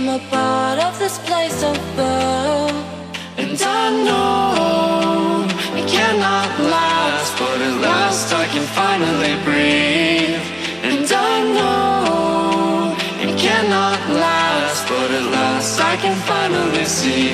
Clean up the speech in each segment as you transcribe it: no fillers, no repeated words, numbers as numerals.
I'm a part of this place of birth. And I know it cannot last, but at last I can finally breathe. And I know it cannot last, but at last I can finally see.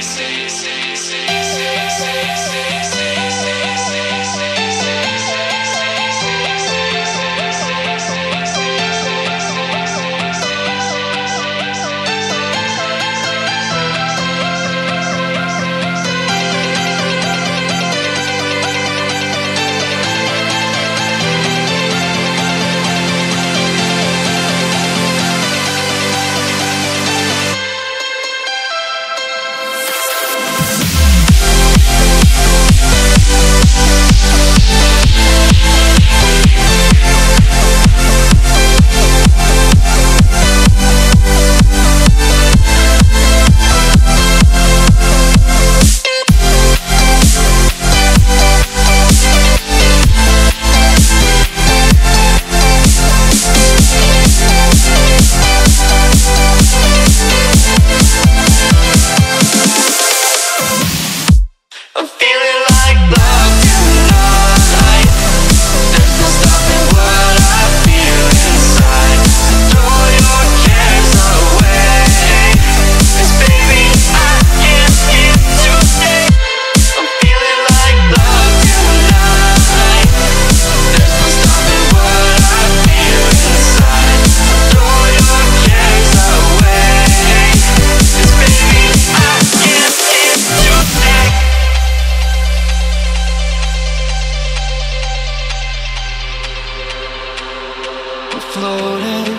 Floating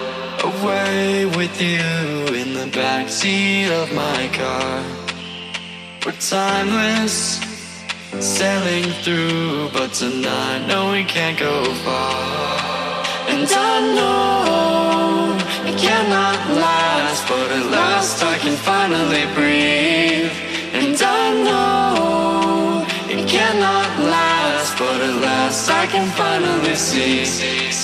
away with you in the backseat of my car. We're timeless, sailing through, but tonight, no, we can't go far. And I know it cannot last, but at last I can finally breathe. And I know it cannot last, but at last I can finally see.